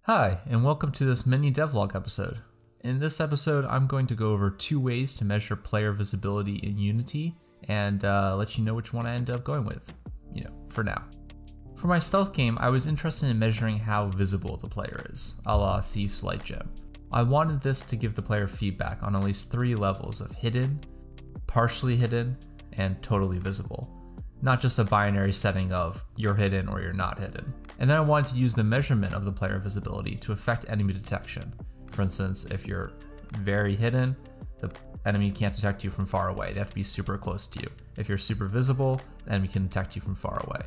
Hi, and welcome to this Mini-Devlog episode. In this episode, I'm going to go over 2 ways to measure player visibility in Unity and let you know which one I end up going with, for now. For my stealth game, I was interested in measuring how visible the player is, a la Thief's Light Gem. I wanted this to give the player feedback on at least 3 levels of hidden, partially hidden, and totally visible. Not just a binary setting of you're hidden or you're not hidden. And then I wanted to use the measurement of the player visibility to affect enemy detection. For instance, if you're very hidden, the enemy can't detect you from far away. They have to be super close to you. If you're super visible, the enemy can detect you from far away.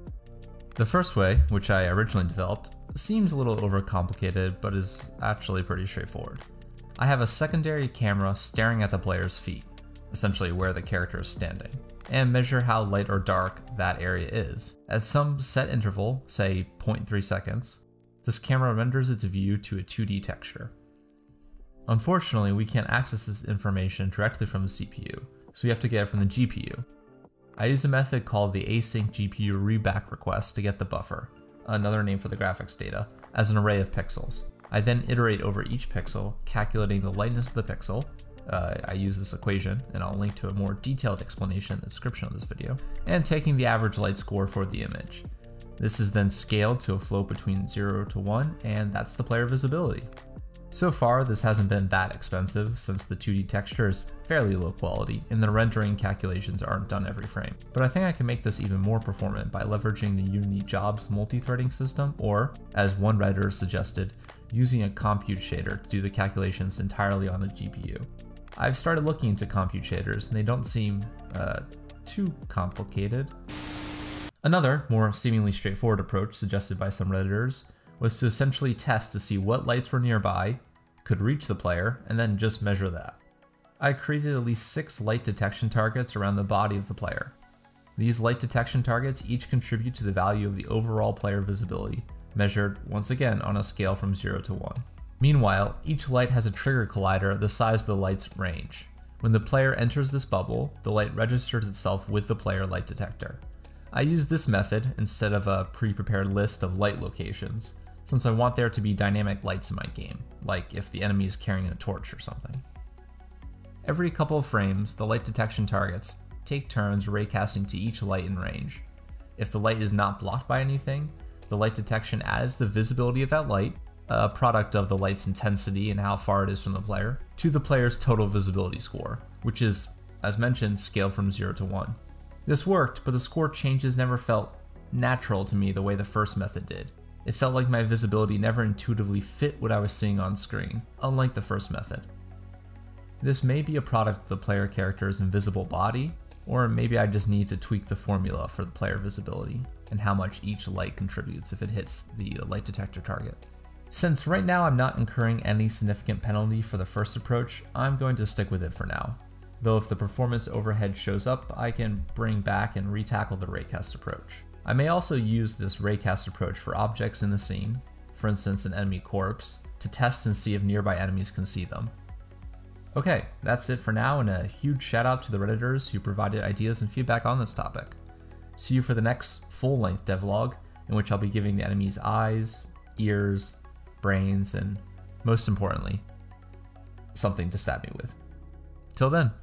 The first way, which I originally developed, seems a little overcomplicated, but is actually pretty straightforward. I have a secondary camera staring at the player's feet, essentially where the character is standing, and measure how light or dark that area is. At some set interval, say 0.3 seconds, this camera renders its view to a 2D texture. Unfortunately, we can't access this information directly from the CPU, so we have to get it from the GPU. I use a method called the async GPU readback request to get the buffer, another name for the graphics data, as an array of pixels. I then iterate over each pixel, calculating the lightness of the pixel. I use this equation, and I'll link to a more detailed explanation in the description of this video, and taking the average light score for the image. This is then scaled to a float between 0 to 1, and that's the player visibility. So far, this hasn't been that expensive since the 2D texture is fairly low quality, and the rendering calculations aren't done every frame. But I think I can make this even more performant by leveraging the Unity jobs multi-threading system, or, as one Redditor suggested, using a compute shader to do the calculations entirely on the GPU. I've started looking into compute shaders, and they don't seem too complicated. Another, more seemingly straightforward approach suggested by some Redditors was to essentially test to see what lights were nearby, could reach the player, and then just measure that. I created at least 6 light detection targets around the body of the player. These light detection targets each contribute to the value of the overall player visibility, measured once again on a scale from 0 to 1. Meanwhile, each light has a trigger collider the size of the light's range. When the player enters this bubble, the light registers itself with the player light detector. I use this method instead of a pre-prepared list of light locations, since I want there to be dynamic lights in my game, like if the enemy is carrying a torch or something. Every couple of frames, the light detection targets take turns raycasting to each light in range. If the light is not blocked by anything, the light detection adds the visibility of that light, a product of the light's intensity and how far it is from the player, to the player's total visibility score, which is, as mentioned, scaled from 0 to 1. This worked, but the score changes never felt natural to me the way the first method did. It felt like my visibility never intuitively fit what I was seeing on screen, unlike the first method. This may be a product of the player character's invisible body, or maybe I just need to tweak the formula for the player visibility and how much each light contributes if it hits the light detector target. Since right now I'm not incurring any significant penalty for the first approach, I'm going to stick with it for now. Though if the performance overhead shows up, I can bring back and retackle the Raycast approach. I may also use this Raycast approach for objects in the scene, for instance an enemy corpse, to test and see if nearby enemies can see them. Okay, that's it for now, and a huge shout out to the Redditors who provided ideas and feedback on this topic. See you for the next full-length devlog, in which I'll be giving the enemies eyes, ears, brains, and most importantly, something to stab me with. Till then.